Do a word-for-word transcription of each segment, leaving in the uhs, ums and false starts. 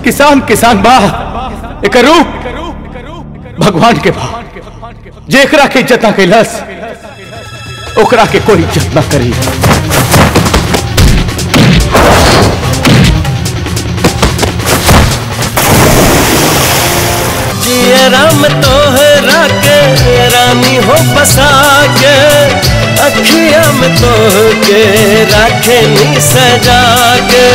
किसान किसान बा एक रूप भगवान के बा जेकरा के इज्जत ना कैलस ओकरा के कोई इज्जत ना करी। राम तोहरा के रानी हो बसा के अखिया में तोह के राखे नी सजा के।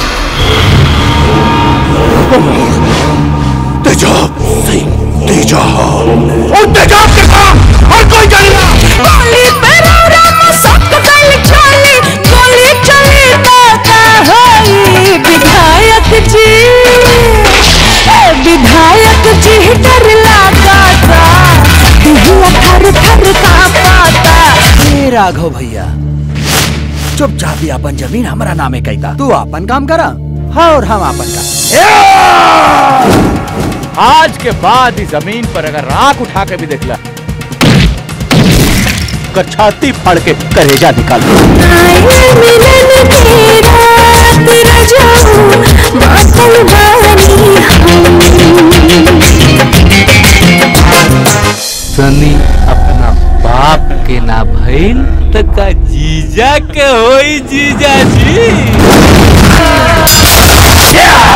तेजाब सिंह तेजाब और तेजाब के साथ और कोई जानेगा। गोली पे राम सख्त गल चली गोली चली बाता होई विधायक जी विधायक जी डर लगा था थर थर कांपता। ए राघव भैया चुपचाप ही अपन जमीन हमारा नामे कहता तू अपन काम करा और हम अपन का। आज के बाद इस जमीन पर अगर आंख उठा के भी देखला छाती फाड़ के कलेजा निकाल। सनी अपना बाप के ना भइल त का जीजा के होई जीजा जी।